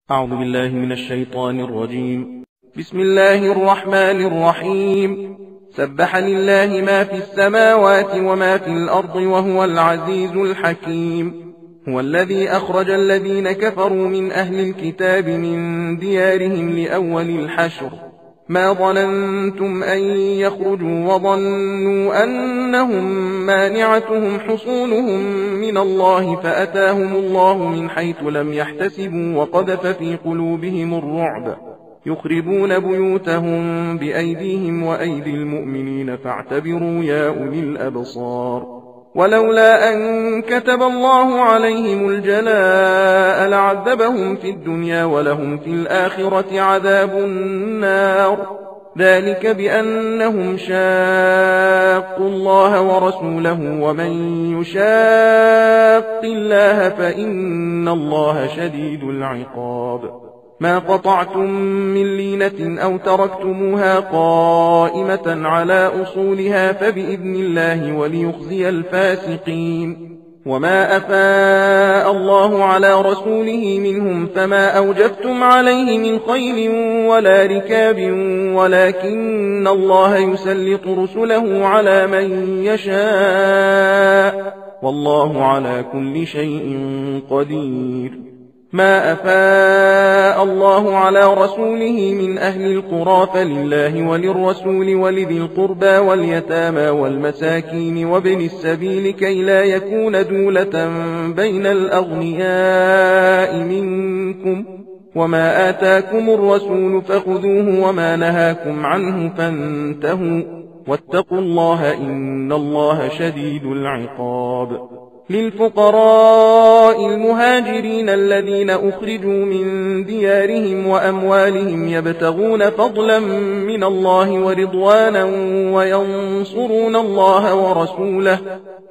أعوذ بالله من الشيطان الرجيم. بسم الله الرحمن الرحيم. سبح لله ما في السماوات وما في الأرض وهو العزيز الحكيم. هو الذي أخرج الذين كفروا من أهل الكتاب من ديارهم لأول الحشر ما ظننتم أن يخرجوا وظنوا أنهم مانعتهم حصونهم من الله فأتاهم الله من حيث لم يحتسبوا وقذف في قلوبهم الرعب يخربون بيوتهم بأيديهم وأيدي المؤمنين فاعتبروا يا أولي الأبصار. ولولا أن كتب الله عليهم الجلاء لعذبهم في الدنيا ولهم في الآخرة عذاب النار. ذلك بأنهم شاقوا الله ورسوله ومن يشاق الله فإن الله شديد العقاب. ما قطعتم من لينة أو تركتموها قائمة على أصولها فبإذن الله وليخزي الفاسقين. وما أفاء الله على رسوله منهم فما أوجفتم عليه من خيل ولا ركاب ولكن الله يسلط رسله على من يشاء والله على كل شيء قدير. ما أفاء الله على رسوله من أهل القرى فلله وللرسول ولذي القربى واليتامى والمساكين وابن السبيل كي لا يكون دولة بين الأغنياء منكم. وما آتاكم الرسول فخذوه وما نهاكم عنه فانتهوا واتقوا الله إن الله شديد العقاب. للفقراء المهاجرين الذين أخرجوا من ديارهم وأموالهم يبتغون فضلا من الله ورضوانا وينصرون الله ورسوله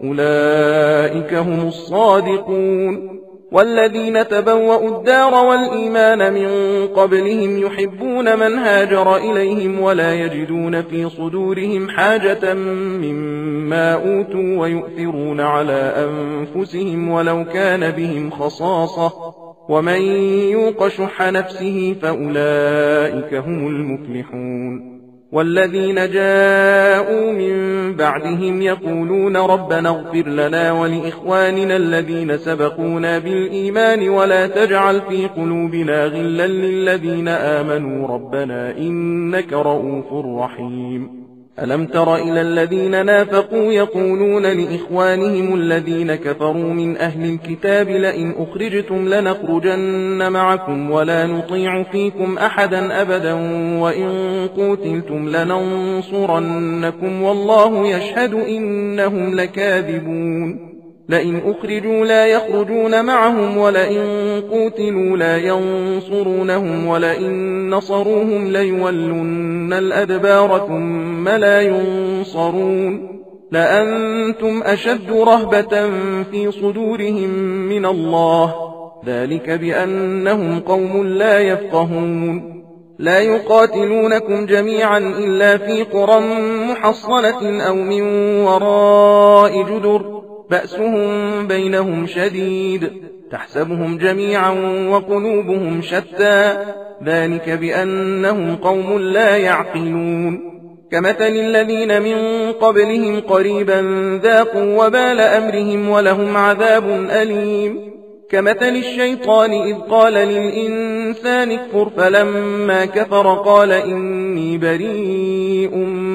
أولئك هم الصادقون. والذين تبوأوا الدار والإيمان من قبلهم يحبون من هاجر إليهم ولا يجدون في صدورهم حاجة مما أوتوا ويؤثرون على أنفسهم ولو كان بهم خصاصة ومن يوق شح نفسه فأولئك هم المفلحون. والذين جاءوا من بعدهم يقولون ربنا اغفر لنا ولإخواننا الذين سبقونا بالإيمان ولا تجعل في قلوبنا غلا للذين آمنوا ربنا إنك رؤوف رحيم. ألم تر إلى الذين نافقوا يقولون لإخوانهم الذين كفروا من أهل الكتاب لئن أخرجتم لنخرجن معكم ولا نطيع فيكم أحدا أبدا وإن قوتلتم لننصرنكم والله يشهد إنهم لكاذبون. لئن أخرجوا لا يخرجون معهم ولئن قوتلوا لا ينصرونهم ولئن نصروهم ليولن الأدبار ثم لا ينصرون. لأنتم أشد رهبة في صدورهم من الله ذلك بأنهم قوم لا يفقهون. لا يقاتلونكم جميعا إلا في قرى محصنة أو من وراء جدر بأسهم بينهم شديد تحسبهم جميعا وقلوبهم شتى ذلك بأنهم قوم لا يعقلون. كمثل الذين من قبلهم قريبا ذاقوا وبال أمرهم ولهم عذاب أليم. كمثل الشيطان إذ قال للإنسان اكفر فلما كفر قال إني بريء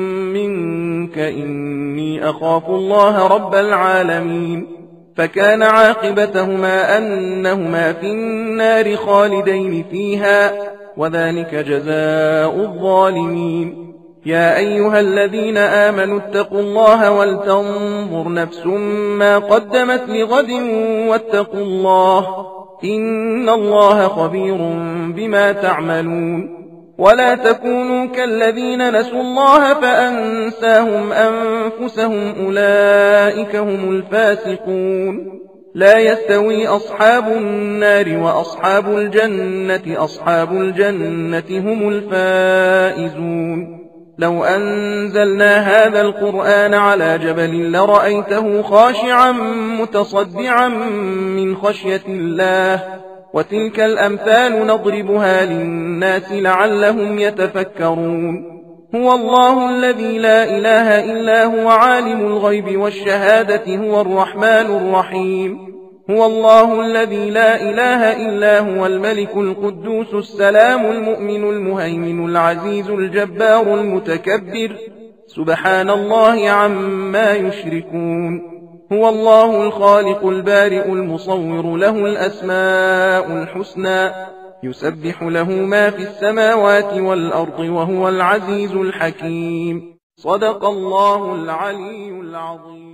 منك إني أخاف الله رب العالمين. فكان عاقبتهما أنهما في النار خالدين فيها وذلك جزاء الظالمين. يا أيها الذين آمنوا اتقوا الله ولتنظر نفس ما قدمت لغد واتقوا الله إن الله خبير بما تعملون. ولا تكونوا كالذين نسوا الله فأنساهم أنفسهم أولئك هم الفاسقون. لا يستوي أصحاب النار وأصحاب الجنة أصحاب الجنة هم الفائزون. لو أنزلنا هذا القرآن على جبل لرأيته خاشعا متصدعا من خشية الله وتلك الأمثال نضربها للناس لعلهم يتفكرون هو الله الذي لا إله إلا هو عالم الغيب والشهادة هو الرحمن الرحيم هو الله الذي لا إله إلا هو الملك القدوس السلام المؤمن المهيمن العزيز الجبار المتكبر سبحان الله عما يشركون هو الله الخالق البارئ المصور له الأسماء الحسنى يسبح له ما في السماوات والأرض وهو العزيز الحكيم صدق الله العلي العظيم.